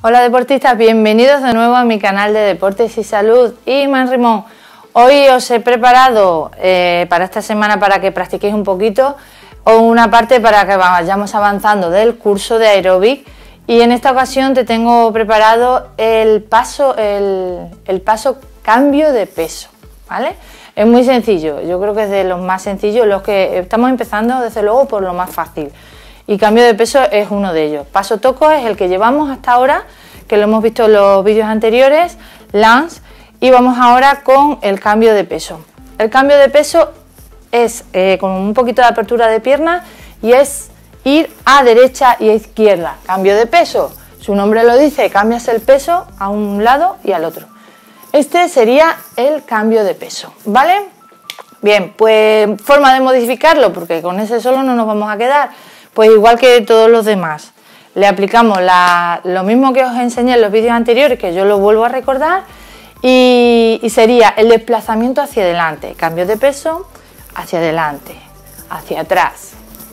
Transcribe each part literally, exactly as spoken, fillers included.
Hola deportistas, bienvenidos de nuevo a mi canal de Deportes y Salud y Manrimón. Hoy os he preparado eh, para esta semana para que practiquéis un poquito o una parte para que vayamos avanzando del curso de aeróbic, y en esta ocasión te tengo preparado el paso, el, el paso cambio de peso, ¿vale? Es muy sencillo, yo creo que es de los más sencillos, los que estamos empezando desde luego por lo más fácil. Y cambio de peso es uno de ellos. Paso toco es el que llevamos hasta ahora, que lo hemos visto en los vídeos anteriores, Lance, y vamos ahora con el cambio de peso. El cambio de peso es eh, con un poquito de apertura de pierna y es ir a derecha y a izquierda. Cambio de peso, su nombre lo dice, cambias el peso a un lado y al otro. Este sería el cambio de peso, ¿vale? Bien, pues forma de modificarlo, porque con ese solo no nos vamos a quedar. Pues igual que todos los demás, le aplicamos la, lo mismo que os enseñé en los vídeos anteriores, que yo lo vuelvo a recordar, y, y sería el desplazamiento hacia adelante, cambio de peso, hacia adelante, hacia atrás,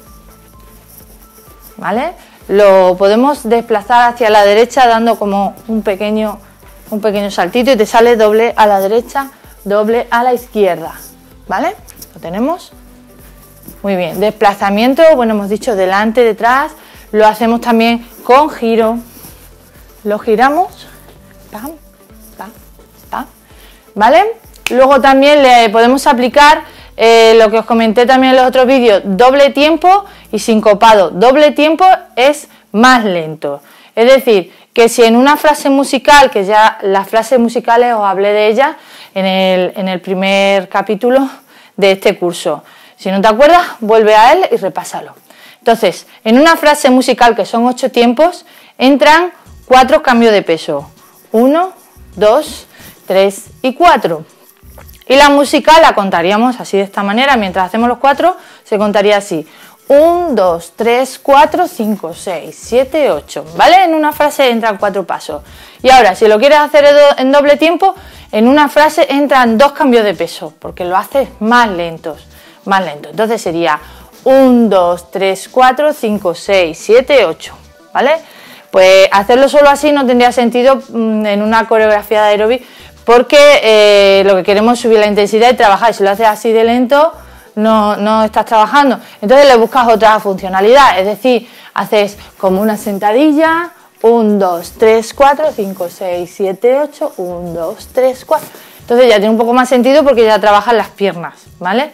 ¿vale? Lo podemos desplazar hacia la derecha dando como un pequeño, un pequeño saltito y te sale doble a la derecha, doble a la izquierda, ¿vale? Lo tenemos. Muy bien, desplazamiento, bueno, hemos dicho delante, detrás, lo hacemos también con giro, lo giramos, pam, pam, pam, ¿vale? Luego también le podemos aplicar eh, lo que os comenté también en los otros vídeos, doble tiempo y sincopado. Doble tiempo es más lento, es decir, que si en una frase musical, que ya las frases musicales os hablé de ellas en el, en el primer capítulo de este curso. Si no te acuerdas, vuelve a él y repásalo. Entonces, en una frase musical que son ocho tiempos, entran cuatro cambios de peso. Uno, dos, tres y cuatro. Y la musical la contaríamos así de esta manera. Mientras hacemos los cuatro, se contaría así. uno, dos, tres, cuatro, cinco, seis, siete, ocho. ¿Vale? En una frase entran cuatro pasos. Y ahora, si lo quieres hacer en doble tiempo, en una frase entran dos cambios de peso, porque lo haces más lentos. Más lento, entonces sería uno, dos, tres, cuatro, cinco, seis, siete, ocho, ¿vale? Pues hacerlo solo así no tendría sentido mmm, en una coreografía de aeróbic, porque eh, lo que queremos es subir la intensidad y trabajar. Si lo haces así de lento, no, no estás trabajando. Entonces le buscas otra funcionalidad, es decir, haces como una sentadilla, uno, dos, tres, cuatro, cinco, seis, siete, ocho, uno, dos, tres, cuatro. Entonces ya tiene un poco más sentido porque ya trabajas las piernas, ¿vale?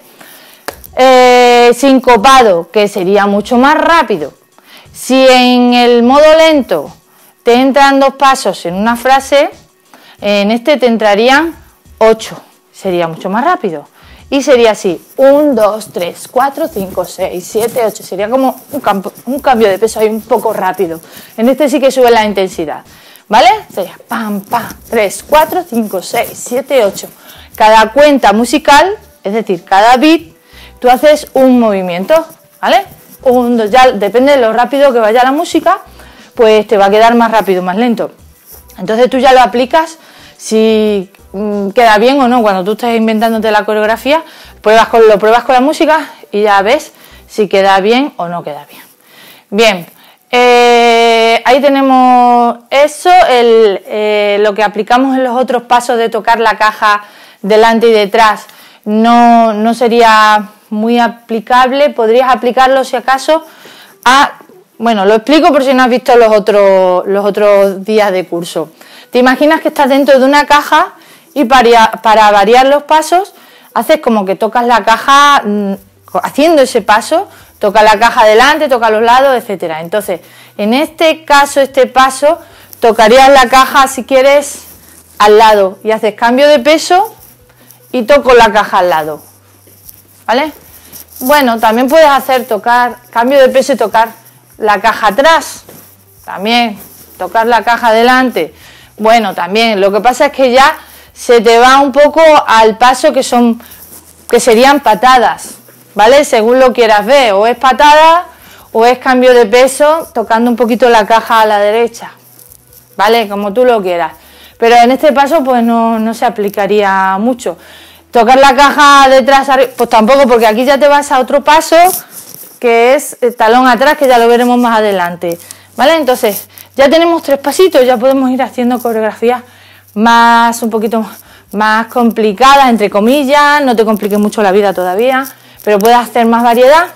Eh, sincopado, que sería mucho más rápido. Si en el modo lento te entran dos pasos en una frase, en este te entrarían ocho, sería mucho más rápido. Y sería así, uno, dos, tres, cuatro, cinco, seis, siete, ocho, sería como un, campo, un cambio de peso ahí un poco rápido. En este sí que sube la intensidad, ¿vale? Sería pam, pam, tres, cuatro, cinco, seis, siete, ocho. Cada cuenta musical, es decir, cada beat, tú haces un movimiento, ¿vale? Un, ya depende de lo rápido que vaya la música, pues te va a quedar más rápido, más lento. Entonces tú ya lo aplicas, si mmm, queda bien o no. Cuando tú estés inventándote la coreografía, pruebas con, lo pruebas con la música y ya ves si queda bien o no queda bien. Bien, eh, ahí tenemos eso, el, eh, lo que aplicamos en los otros pasos de tocar la caja delante y detrás. No, no sería muy aplicable, podrías aplicarlo si acaso a, bueno, lo explico por si no has visto los otros, los otros días de curso. Te imaginas que estás dentro de una caja y para, para variar los pasos, haces como que tocas la caja, haciendo ese paso, toca la caja adelante, toca los lados, etcétera. Entonces, en este caso, este paso, tocarías la caja, si quieres, al lado y haces cambio de peso y toco la caja al lado, ¿vale? Bueno, también puedes hacer tocar, cambio de peso y tocar la caja atrás, también, tocar la caja adelante, bueno, también, lo que pasa es que ya se te va un poco al paso que son, que serían patadas, ¿vale? Según lo quieras ver, o es patada o es cambio de peso tocando un poquito la caja a la derecha, ¿vale? Como tú lo quieras. Pero en este paso pues no, no se aplicaría mucho. Tocar la caja detrás, pues tampoco, porque aquí ya te vas a otro paso que es el talón atrás, que ya lo veremos más adelante, ¿vale? Entonces, Ya tenemos tres pasitos, ya podemos ir haciendo coreografías más, un poquito más complicadas, entre comillas, no te compliques mucho la vida todavía, pero puedes hacer más variedad.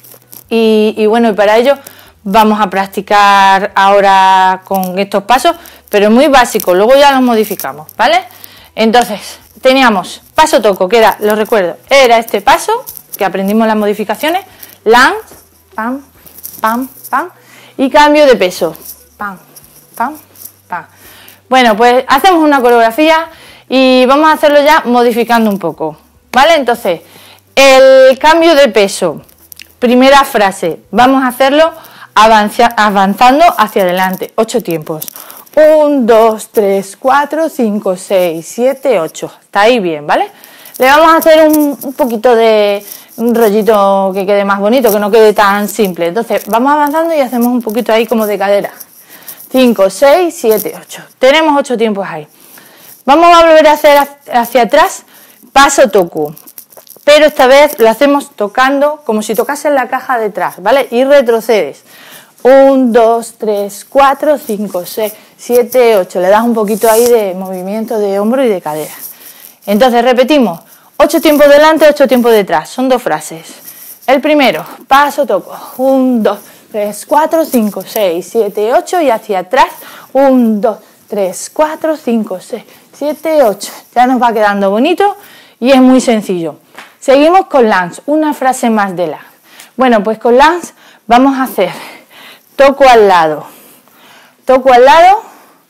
Y, y bueno, y para ello vamos a practicar ahora con estos pasos, pero es muy básico, luego ya los modificamos, ¿vale? Entonces, teníamos paso toco, que era, lo recuerdo, era este paso, que aprendimos las modificaciones, lance, pam, pam, pam, y cambio de peso, pam, pam, pam. Bueno, pues hacemos una coreografía y vamos a hacerlo ya modificando un poco, ¿vale? Entonces, el cambio de peso, primera frase, vamos a hacerlo avanza, avanzando hacia adelante, ocho tiempos. uno, dos, tres, cuatro, cinco, seis, siete, ocho. Está ahí bien, ¿vale? Le vamos a hacer un, un poquito de un rollito que quede más bonito, que no quede tan simple. Entonces, vamos avanzando y hacemos un poquito ahí como de cadera. cinco, seis, siete, ocho. Tenemos ocho tiempos ahí. Vamos a volver a hacer hacia atrás, paso toco. Pero esta vez lo hacemos tocando como si tocases la caja detrás, ¿vale? Y retrocedes. uno, dos, tres, cuatro, cinco, seis, siete, ocho. Le das un poquito ahí de movimiento de hombro y de cadera. Entonces repetimos. ocho tiempos delante, ocho tiempos detrás. Son dos frases. El primero, paso toco. uno, dos, tres, cuatro, cinco, seis, siete, ocho. Y hacia atrás. uno, dos, tres, cuatro, cinco, seis, siete, ocho. Ya nos va quedando bonito y es muy sencillo. Seguimos con lance, una frase más de la. Bueno, pues con lance vamos a hacer toco al lado, toco al lado,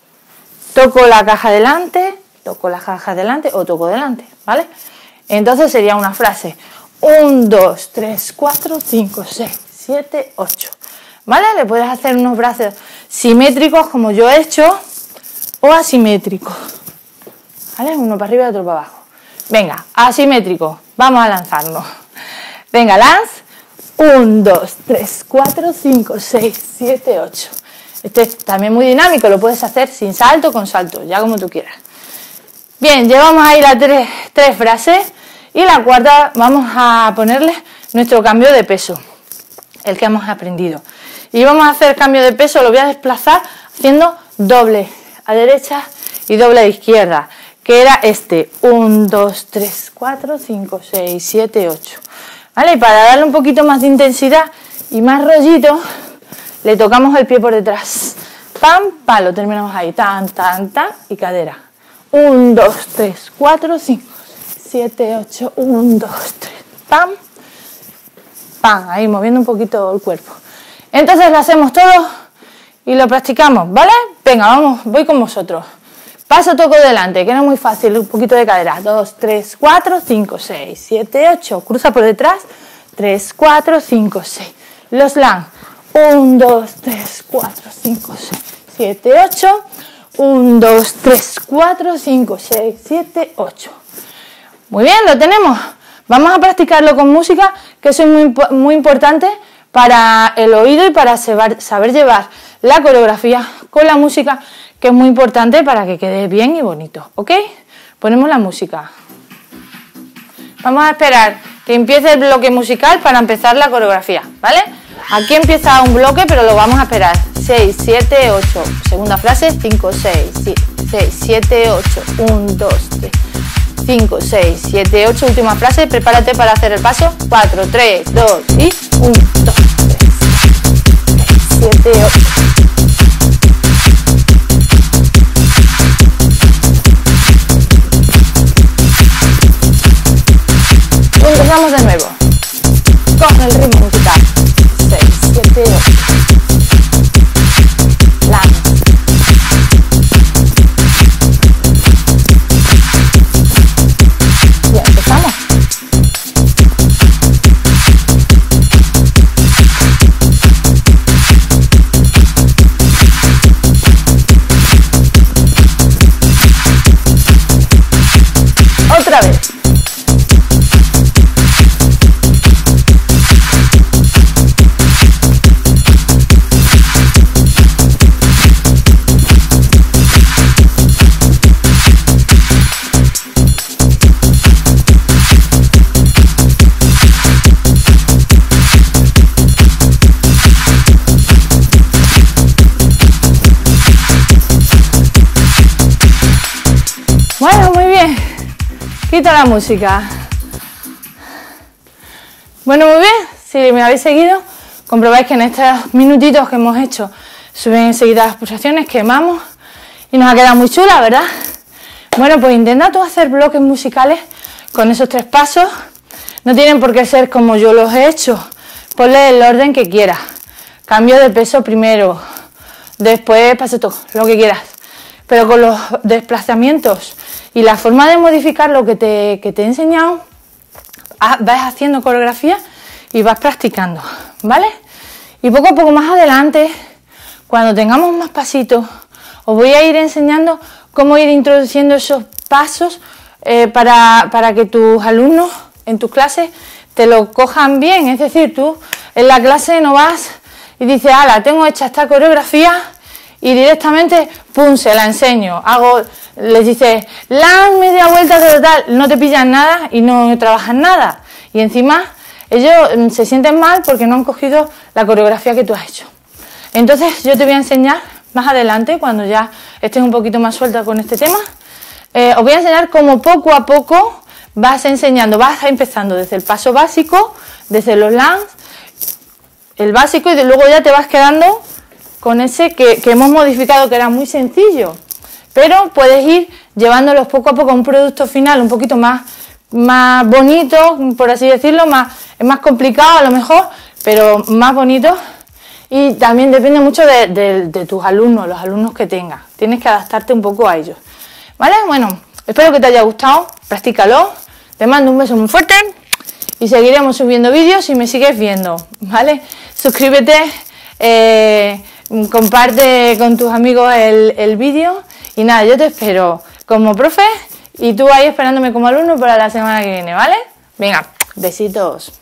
toco la caja delante, toco la caja delante o toco delante, ¿vale? Entonces sería una frase uno, dos, tres, cuatro, cinco, seis, siete, ocho, ¿vale? Le puedes hacer unos brazos simétricos como yo he hecho o asimétricos, ¿vale? Uno para arriba y otro para abajo. Venga, asimétrico, vamos a lanzarnos. Venga, lance. uno, dos, tres, cuatro, cinco, seis, siete, ocho. Este es también muy dinámico, lo puedes hacer sin salto, con salto, ya como tú quieras. Bien, llevamos ahí las tres, tres frases y la cuarta vamos a ponerle nuestro cambio de peso, el que hemos aprendido. Y vamos a hacer cambio de peso, lo voy a desplazar haciendo doble a derecha y doble a izquierda, que era este, uno, dos, tres, cuatro, cinco, seis, siete, ocho. ¿Vale? Y para darle un poquito más de intensidad y más rollito, le tocamos el pie por detrás. Pam, pam, lo terminamos ahí, tan, tan, tan, y cadera. uno, dos, tres, cuatro, cinco, siete, ocho, uno, dos, tres, pam, pam, ahí moviendo un poquito el cuerpo. Entonces lo hacemos todo y lo practicamos, ¿vale? Venga, vamos, voy con vosotros. Paso toco delante, que no es muy fácil, un poquito de cadera. dos, tres, cuatro, cinco, seis, siete, ocho. Cruza por detrás. tres, cuatro, cinco, seis. Los lan. uno, dos, tres, cuatro, cinco, seis, siete, ocho. uno, dos, tres, cuatro, cinco, seis, siete, ocho. Muy bien, lo tenemos. Vamos a practicarlo con música, que eso es muy, muy importante para el oído y para saber, saber llevar la coreografía con la música, que es muy importante para que quede bien y bonito, ¿ok? Ponemos la música. Vamos a esperar que empiece el bloque musical para empezar la coreografía, ¿vale? Aquí empieza un bloque, pero lo vamos a esperar. seis, siete, ocho. Segunda frase, cinco, seis, seis, siete, ocho. uno, dos, tres, cinco, seis, siete, ocho. Última frase, prepárate para hacer el paso. cuatro, tres, dos y uno, dos, tres, siete, ocho. Empezamos de nuevo con el ritmo musical. seis, siete, ocho. Lance. Ya empezamos. poquito la música. Bueno, muy bien, si me habéis seguido, comprobáis que en estos minutitos que hemos hecho suben enseguida las pulsaciones, quemamos y nos ha quedado muy chula, ¿verdad? Bueno, pues intenta tú hacer bloques musicales con esos tres pasos. No tienen por qué ser como yo los he hecho. Ponle el orden que quieras. Cambio de peso primero, después pasito, lo que quieras. Pero con los desplazamientos y la forma de modificar lo que te, que te he enseñado, vas haciendo coreografía y vas practicando, ¿vale? Y poco a poco más adelante, cuando tengamos más pasitos, os voy a ir enseñando cómo ir introduciendo esos pasos eh, para, para que tus alumnos en tus clases te lo cojan bien. Es decir, tú en la clase no vas y dices, ala, tengo hecha esta coreografía y directamente, pum, se la enseño. Hago, les dices, la media vuelta total, no te pillan nada y no trabajan nada. Y encima ellos se sienten mal porque no han cogido la coreografía que tú has hecho. Entonces yo te voy a enseñar más adelante, cuando ya estés un poquito más suelta con este tema, eh, os voy a enseñar cómo poco a poco vas enseñando, vas empezando desde el paso básico, desde los lands, el básico, y de luego ya te vas quedando con ese que, que hemos modificado, que era muy sencillo, pero puedes ir llevándolos poco a poco a un producto final un poquito más, más bonito, por así decirlo, más, es más complicado a lo mejor, pero más bonito. Y también depende mucho de, de, de tus alumnos, los alumnos que tengas. Tienes que adaptarte un poco a ellos. ¿Vale? Bueno, espero que te haya gustado. Practícalo. Te mando un beso muy fuerte. Y seguiremos subiendo vídeos si me sigues viendo. ¿Vale? Suscríbete. Eh, comparte con tus amigos el, el vídeo. Y nada, yo te espero como profe. Y tú ahí esperándome como alumno para la semana que viene. ¿Vale? Venga, besitos.